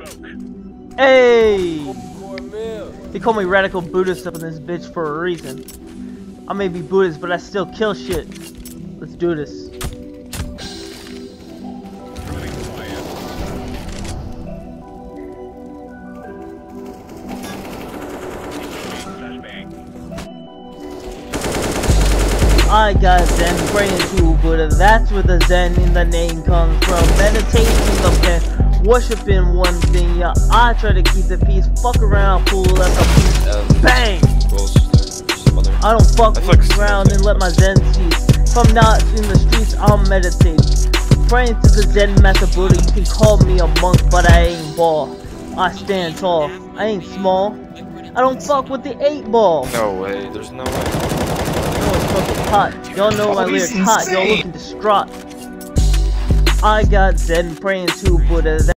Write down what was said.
Hey! They call me radical Buddhist up in this bitch for a reason. I may be Buddhist, but I still kill shit. Let's do this. I got Zen, praying to Buddha, that's where the Zen in the name comes from. Meditating the pen, worshiping one thing, yeah, I try to keep the peace, fuck around, fool, that's a piece, bang! I don't fuck around and let my Zen cease. If I'm not in the streets, I'll meditate. Praying to the Zen Master Buddha, you can call me a monk, but I ain't ball. I stand tall, I ain't small. I don't fuck with the 8-ball. No way, there's no way. Hot. Y'all know my lyrics hot. Y'all looking distraught. I got Zen praying to Buddha.